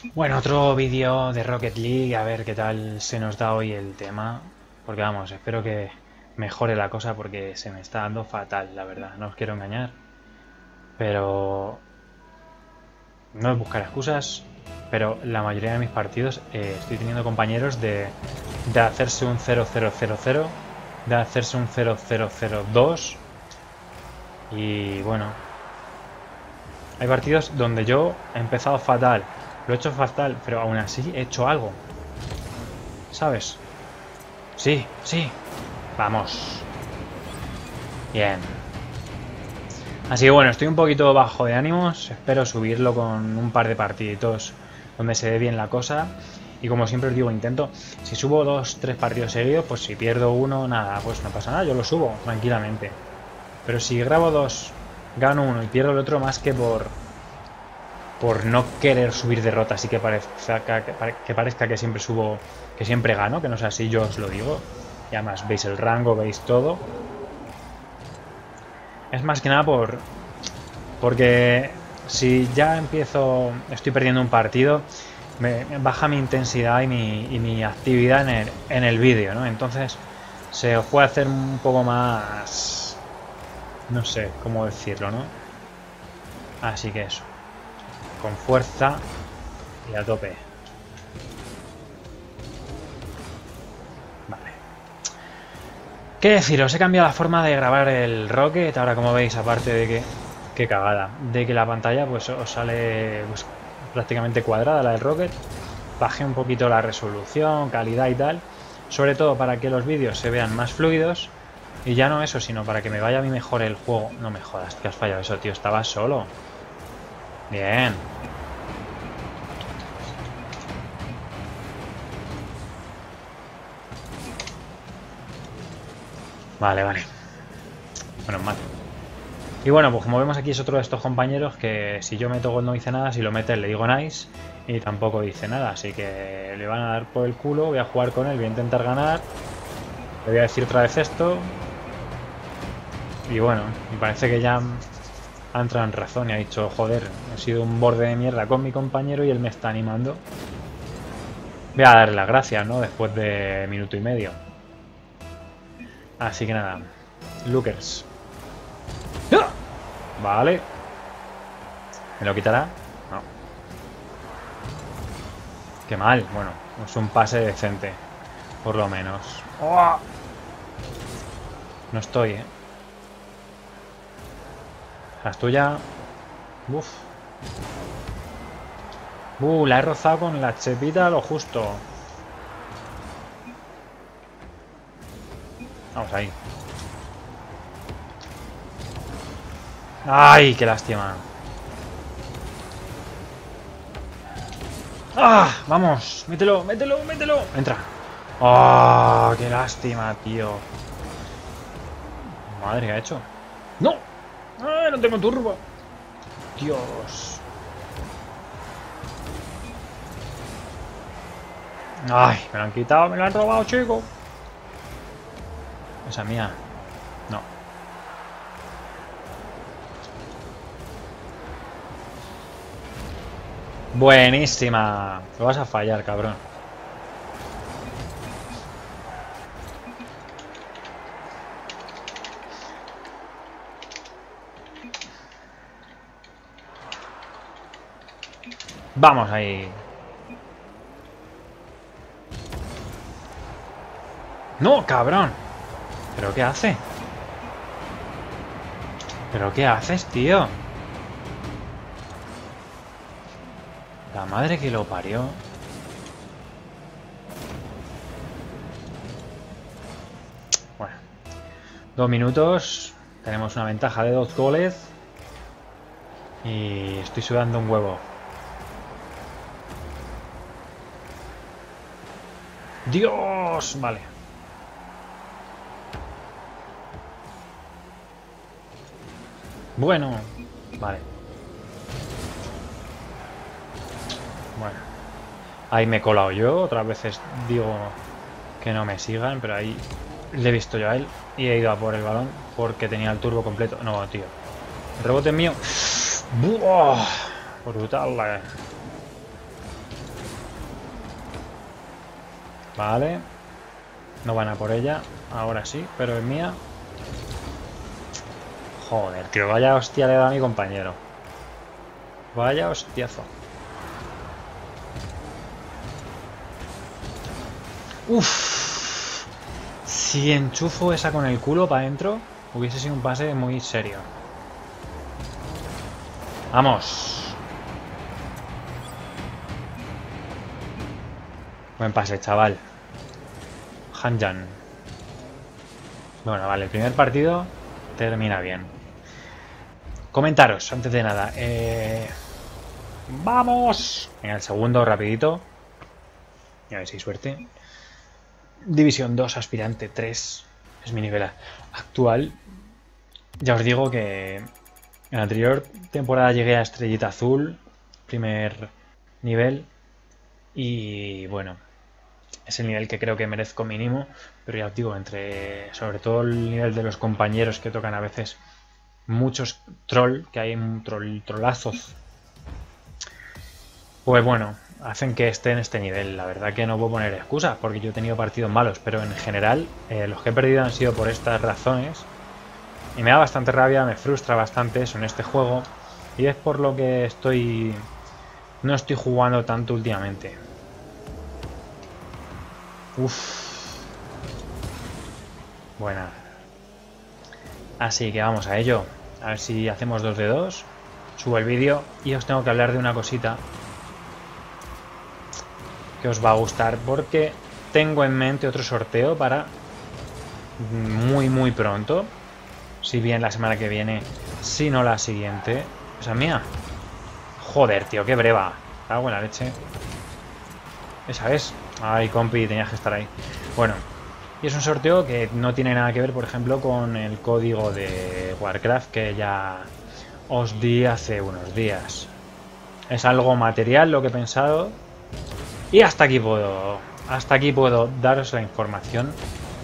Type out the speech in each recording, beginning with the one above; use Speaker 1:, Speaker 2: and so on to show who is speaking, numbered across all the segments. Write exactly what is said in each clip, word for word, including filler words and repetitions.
Speaker 1: Bueno, otro vídeo de Rocket League, a ver qué tal se nos da hoy el tema. Porque vamos, espero que mejore la cosa porque se me está dando fatal, la verdad. No os quiero engañar. Pero no es buscar excusas. Pero la mayoría de mis partidos eh, estoy teniendo compañeros de, de hacerse un cero cero cero cero, de hacerse un cero cero cero dos. Y bueno, hay partidos donde yo he empezado fatal. Lo he hecho fatal, pero aún así he hecho algo. ¿Sabes? Sí, sí. Vamos. Bien. Así que bueno, estoy un poquito bajo de ánimos. Espero subirlo con un par de partiditos donde se dé bien la cosa. Y como siempre os digo, intento, si subo dos, tres partidos seguidos, pues si pierdo uno, nada, pues no pasa nada, yo lo subo tranquilamente. Pero si grabo dos, gano uno y pierdo el otro, más que por por no querer subir derrotas y que parezca que, que parezca que siempre subo, que siempre gano, que no sea así, yo os lo digo. Y además veis el rango, veis todo. Es más que nada por porque si ya empiezo, estoy perdiendo un partido, me baja mi intensidad y mi, y mi actividad en el, en el vídeo, ¿no? Entonces se os puede hacer un poco más, no sé cómo decirlo, ¿no? Así que eso, con fuerza y a tope. Vale. ¿Qué deciros? He cambiado la forma de grabar el Rocket. Ahora, como veis, aparte de que... Qué cagada. De que la pantalla pues os sale pues, prácticamente cuadrada, la del Rocket. Bajé un poquito la resolución, calidad y tal. Sobre todo para que los vídeos se vean más fluidos. Y ya no eso, sino para que me vaya a mí mejor el juego. No me jodas, que has fallado eso, tío. Estabas solo. Bien. Vale, vale. Bueno, mal. Y bueno, pues como vemos aquí es otro de estos compañeros que si yo meto gol no dice nada, si lo mete le digo nice y tampoco dice nada. Así que le van a dar por el culo, voy a jugar con él, voy a intentar ganar. Le voy a decir otra vez esto. Y bueno, me parece que ya ha entrado en razón y ha dicho, joder, he sido un borde de mierda con mi compañero y él me está animando. Voy a darle las gracias, ¿no? Después de minuto y medio. Así que nada, Lookers. Vale. ¿Me lo quitará? No. Qué mal. Bueno, es un pase decente. Por lo menos. ¡Oh! No estoy, ¿eh? La tuya. Uf. Uh, la he rozado con la chepita a lo justo. Vamos ahí. ¡Ay, qué lástima! ¡Ah! ¡Vamos! ¡Mételo, mételo, mételo! ¡Entra! ¡Ah! ¡Qué lástima, tío! Madre, ¿qué ha hecho? ¡No! ¡Ay, no tengo turbo! ¡Dios! ¡Ay! Me lo han quitado, me lo han robado, chico. Esa mía. No. Buenísima. Lo vas a fallar, cabrón. Vamos ahí. No, cabrón. ¿Pero qué hace? ¿Pero qué haces, tío? La madre que lo parió. Bueno. Dos minutos. Tenemos una ventaja de dos goles. Y estoy sudando un huevo. ¡Dios! Vale. Bueno. Vale. Bueno. Ahí me he colado yo. Otras veces digo que no me sigan, pero ahí le he visto yo a él y he ido a por el balón porque tenía el turbo completo. No, tío. El rebote es mío. ¡Buah! Brutal. Vale. No van a por ella. Ahora sí, pero es mía. Joder, tío. Vaya hostia le da a mi compañero. Vaya hostiazo. Uff. Si enchufo esa con el culo para adentro, hubiese sido un pase muy serio. Vamos. Buen pase, chaval. Hanjan. Bueno, vale, el primer partido termina bien. Comentaros, antes de nada. Eh... ¡Vamos! En el segundo, rapidito. A ver si hay suerte. División dos, aspirante tres. Es mi nivel actual. Ya os digo que en la anterior temporada llegué a Estrellita Azul, primer nivel. Y bueno, es el nivel que creo que merezco mínimo. Pero ya os digo, entre sobre todo el nivel de los compañeros que tocan a veces muchos troll, que hay un troll, trollazos. Pues bueno, hacen que esté en este nivel. La verdad que no puedo poner excusas porque yo he tenido partidos malos, pero en general eh, los que he perdido han sido por estas razones. Y me da bastante rabia, me frustra bastante eso en este juego. Y es por lo que estoy... no estoy jugando tanto últimamente. Uff. Buena. Así que vamos a ello. A ver si hacemos dos de dos. Subo el vídeo y os tengo que hablar de una cosita que os va a gustar porque tengo en mente otro sorteo para muy muy pronto. Si bien la semana que viene, si no la siguiente. Esa es mía. Joder, tío, qué breva. Cago en la leche. Esa es. Ay, compi, tenías que estar ahí. Bueno, y es un sorteo que no tiene nada que ver, por ejemplo, con el código de Warcraft que ya os di hace unos días. Es algo material lo que he pensado. Y hasta aquí puedo. Hasta aquí puedo daros la información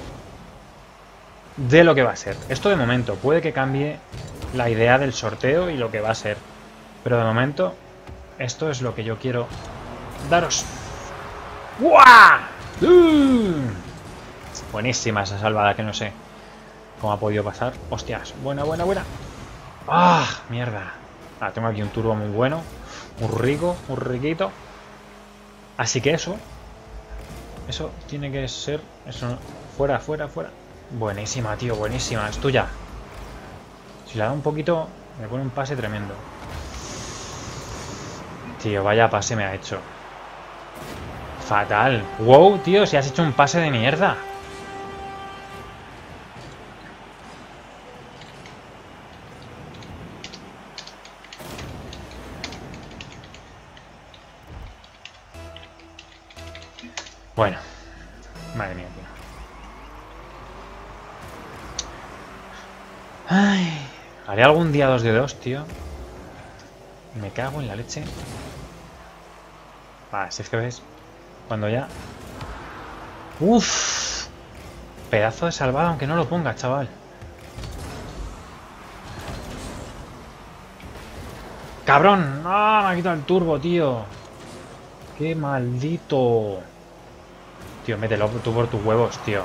Speaker 1: de lo que va a ser. Esto de momento puede que cambie la idea del sorteo y lo que va a ser. Pero de momento, esto es lo que yo quiero daros. ¡Guau! ¡Uh! Buenísima esa salvada, que no sé cómo ha podido pasar. Hostias, buena, buena, buena. ¡Ah! Mierda. Ah, tengo aquí un turbo muy bueno. Muy rico, muy riquito. Así que eso. Eso tiene que ser... Eso. Fuera, fuera, fuera. Buenísima, tío, buenísima. Es tuya. Si la da un poquito, me pone un pase tremendo. Tío, vaya pase me ha hecho. Fatal. Wow, tío, si has hecho un pase de mierda. Bueno. Madre mía, tío. Ay. Haré algún día dos de dos, tío. Me cago en la leche. Vale, si es que ves. Cuando ya... Uff. Pedazo de salvada, aunque no lo ponga, chaval. ¡Cabrón! ¡Ah! Me ha quitado el turbo, tío. ¡Qué maldito! Tío, mételo tú por tus huevos, tío.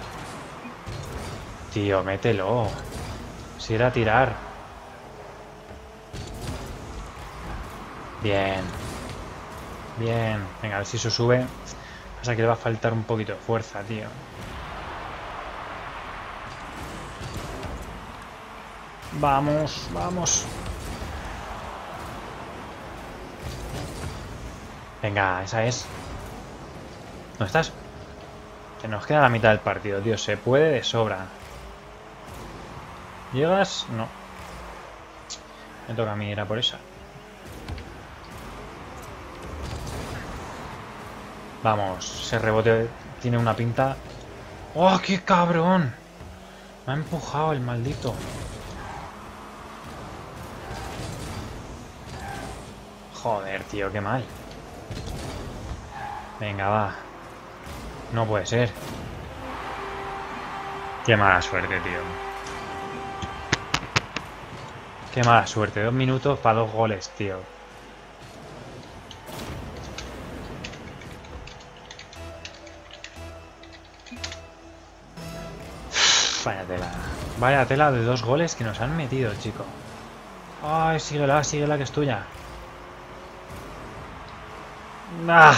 Speaker 1: Tío, mételo. Si era tirar. Bien. Bien. Venga, a ver si eso sube. Pasa que le va a faltar un poquito de fuerza, tío. Vamos, vamos. Venga, esa es. ¿Dónde estás? Que nos queda la mitad del partido, tío. Se puede de sobra. ¿Llegas? No. Me toca a mí ir a por esa. Vamos, ese rebote tiene una pinta... ¡Oh, qué cabrón! Me ha empujado el maldito. Joder, tío, qué mal. Venga, va. No puede ser. Qué mala suerte, tío. Qué mala suerte. Dos minutos para dos goles, tío. Vaya tela. Vaya tela de dos goles que nos han metido, chico. Ay, síguela, síguela, que es tuya. ¡Ah!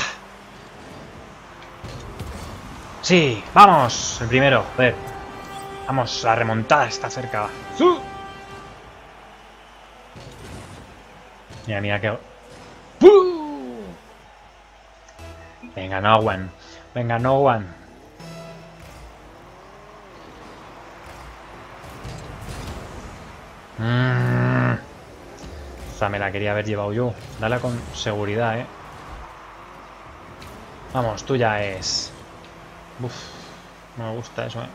Speaker 1: Sí, vamos. El primero, joder. Vamos, la remontada está cerca. ¡Sí! Mira, mira que... ¡Puh! Venga, no one. Venga, no one. Mmm. Esa me la quería haber llevado yo. Dale con seguridad, eh. Vamos, tú ya es. Uf, no me gusta eso, eh.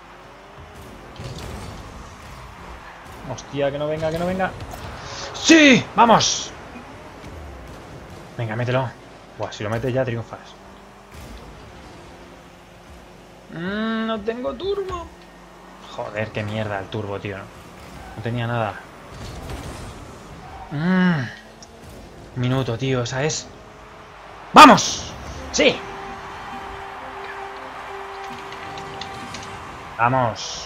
Speaker 1: Hostia, que no venga, que no venga. ¡Sí! ¡Vamos! Venga, mételo. Buah, si lo metes ya triunfas. Mm, no tengo turbo. Joder, qué mierda el turbo, tío. No tenía nada. Mm. Minuto, tío, esa es. ¡Vamos! ¡Sí! ¡Vamos!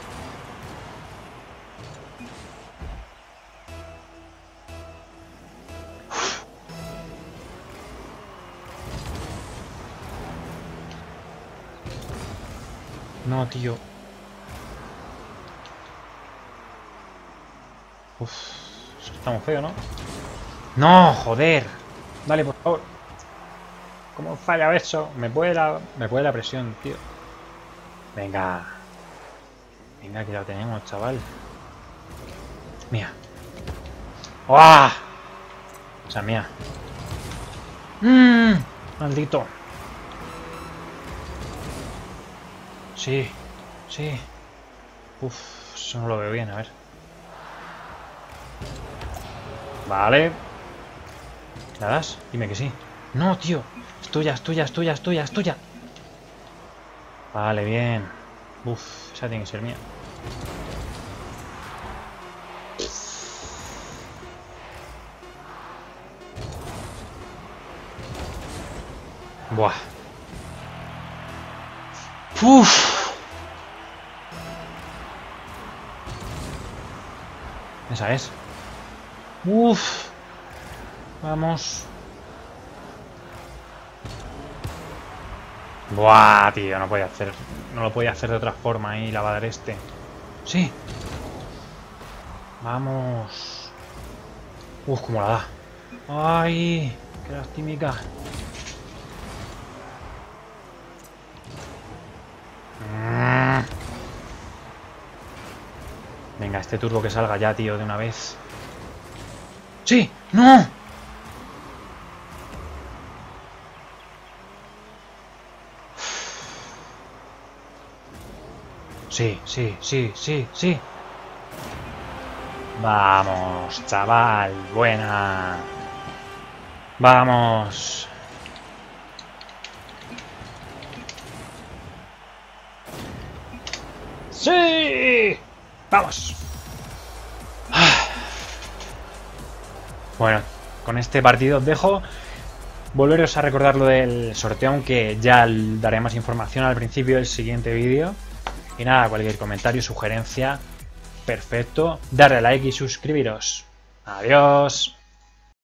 Speaker 1: No, tío. Uf, eso está muy feo, ¿no? ¡No, joder! Dale, por favor. ¿Cómo falla eso? Me puede la, me puede la presión, tío. Venga. Venga, que ya lo tenemos, chaval. Mía. ¡Uah! O sea, mía. Mmm, maldito. Sí, sí. Uf, eso no lo veo bien, a ver. Vale. ¿La das? Dime que sí. No, tío. Es tuya, es tuya, es tuya, es tuya, es tuya. Vale, bien. Uf, esa tiene que ser mía. Buah. Uf. Esa es. Uf. Vamos. Buah, tío, no podía hacer. No lo podía hacer de otra forma ahí, la va a dar este. Sí. Vamos. Uf, cómo la da. Ay, qué lastimica. Venga, este turbo que salga ya, tío, de una vez. ¡Sí! ¡No! Sí, sí, sí, sí, sí. Vamos, chaval. Buena. Vamos. ¡Sí! ¡Vamos! Bueno, con este partido os dejo. Volveros a recordar lo del sorteo, aunque ya daré más información al principio del siguiente vídeo. Y nada, cualquier comentario, sugerencia, perfecto. Darle a like y suscribiros. Adiós.